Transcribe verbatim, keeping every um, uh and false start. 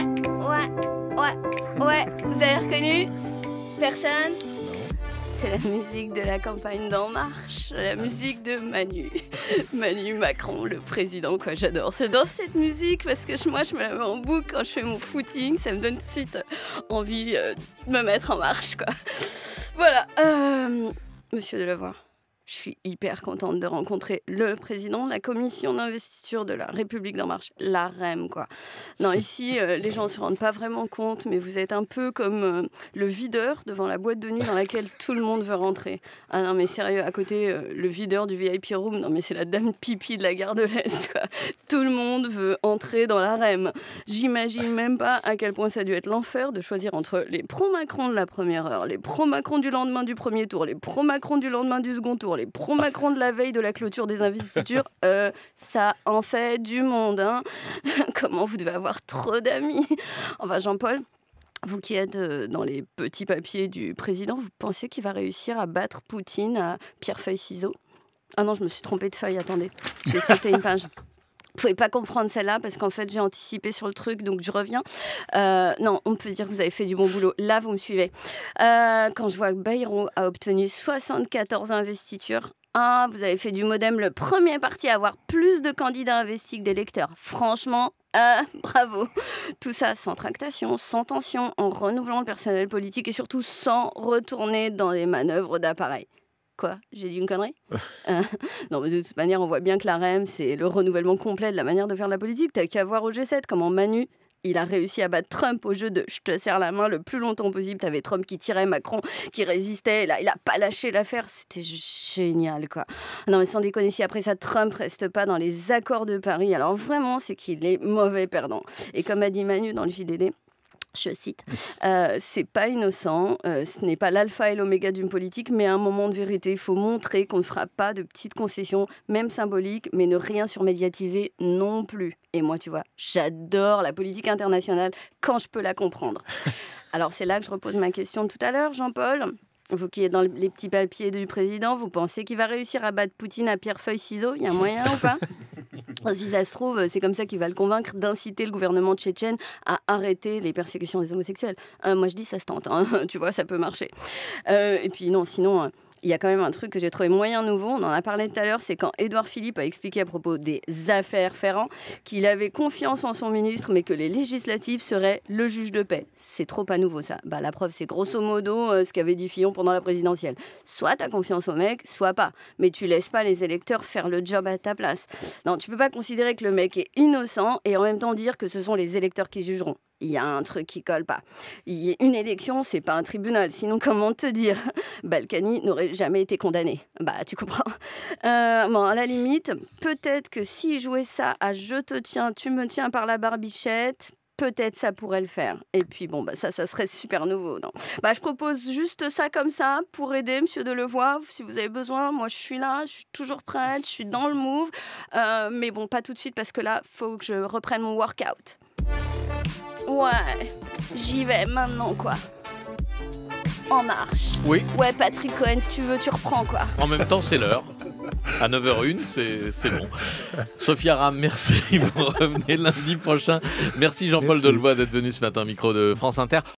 Ouais, ouais, ouais, ouais. Vous avez reconnu? Personne? C'est la musique de la campagne d'En Marche, la musique de Manu. Manu Macron, le président, quoi, j'adore. J'adore cette musique parce que je- moi, je me la mets en boucle quand je fais mon footing. Ça me donne tout de suite envie euh, de me mettre en marche, quoi. Voilà. Euh, Monsieur Delevoye, je suis hyper contente de rencontrer le président de la commission d'investiture de la République d'En Marche, l'A R E M, quoi. Non, ici, euh, les gens ne se rendent pas vraiment compte, mais vous êtes un peu comme euh, le videur devant la boîte de nuit dans laquelle tout le monde veut rentrer. Ah non, mais sérieux, à côté, euh, le videur du V I P room, non, mais c'est la dame pipi de la gare de l'Est, quoi. Tout le monde veut entrer dans l'A R E M. J'imagine même pas à quel point ça a dû être l'enfer de choisir entre les pro-Macron de la première heure, les pro-Macron du lendemain du premier tour, les pro-Macron du lendemain du second tour, les pro-Macron de la veille de la clôture des investitures. Euh, ça en fait du monde, hein. Comment vous devez avoir trop d'amis. Enfin, Jean-Paul, vous qui êtes euh, dans les petits papiers du président, vous pensez qu'il va réussir à battre Poutine à pierre-feuille-ciseaux? Ah non, je me suis trompée de feuille, attendez. J'ai sauté une page. Vous pouvez pas comprendre celle-là parce qu'en fait j'ai anticipé sur le truc, donc je reviens. Euh, non, on peut dire que vous avez fait du bon boulot. Là, vous me suivez. Euh, quand je vois que Bayrou a obtenu soixante-quatorze investitures, ah, vous avez fait du Modem le premier parti à avoir plus de candidats investis que d'électeurs. Franchement, euh, bravo. Tout ça sans tractation, sans tension, en renouvelant le personnel politique et surtout sans retourner dans des manœuvres d'appareil. Quoi? J'ai dit une connerie? euh, Non, mais de toute manière, on voit bien que l'A R E M, c'est le renouvellement complet de la manière de faire de la politique. T'as qu'à voir au G sept comment Manu, il a réussi à battre Trump au jeu de je te serre la main le plus longtemps possible. T'avais Trump qui tirait, Macron qui résistait. Là, il a pas lâché l'affaire. C'était juste génial, quoi. Non, mais sans déconner, si après ça, Trump reste pas dans les accords de Paris, alors vraiment, c'est qu'il est mauvais perdant. Et comme a dit Manu dans le J D D, je cite, euh, c'est pas innocent, euh, ce n'est pas l'alpha et l'oméga d'une politique, mais un moment de vérité. Il faut montrer qu'on ne fera pas de petites concessions, même symboliques, mais ne rien surmédiatiser non plus. Et moi, tu vois, j'adore la politique internationale quand je peux la comprendre. Alors, c'est là que je repose ma question de tout à l'heure, Jean-Paul. Vous qui êtes dans les petits papiers du président, vous pensez qu'il va réussir à battre Poutine à pierre-feuille-ciseaux? Il y a moyen ou pas? Si ça se trouve, c'est comme ça qu'il va le convaincre d'inciter le gouvernement tchétchène à arrêter les persécutions des homosexuels. Euh, moi, je dis, ça se tente, hein. Tu vois, ça peut marcher. Euh, et puis non, sinon... Euh, il y a quand même un truc que j'ai trouvé moyen nouveau, on en a parlé tout à l'heure, c'est quand Édouard Philippe a expliqué à propos des affaires Ferrand qu'il avait confiance en son ministre, mais que les législatives seraient le juge de paix. C'est trop pas nouveau, ça. Bah, la preuve, c'est grosso modo euh, ce qu'avait dit Fillon pendant la présidentielle. Soit t'as confiance au mec, soit pas. Mais tu laisses pas les électeurs faire le job à ta place. Non, tu peux pas considérer que le mec est innocent et en même temps dire que ce sont les électeurs qui jugeront. Il y a un truc qui colle pas. Il y a une élection, c'est pas un tribunal. Sinon, comment te dire? Balkany n'aurait jamais été condamné. Bah, tu comprends. Euh, bon, à la limite, peut-être que s'il jouait ça à je te tiens, tu me tiens par la barbichette, peut-être ça pourrait le faire. Et puis, bon, bah, ça, ça serait super nouveau, non? Bah, je propose juste ça comme ça pour aider Monsieur Delevoye. Si vous avez besoin, moi, je suis là, je suis toujours prête, je suis dans le move. Euh, mais bon, pas tout de suite parce que là, faut que je reprenne mon workout. Ouais, j'y vais maintenant, quoi. En marche. Oui. Ouais, Patrick Cohen, si tu veux, tu reprends, quoi. En même temps, c'est l'heure. À neuf heures une, c'est, c'est bon. Sophia Ram, merci. Vous revenez lundi prochain. Merci Jean-Paul Delevoye d'être venu ce matin au micro de France Inter.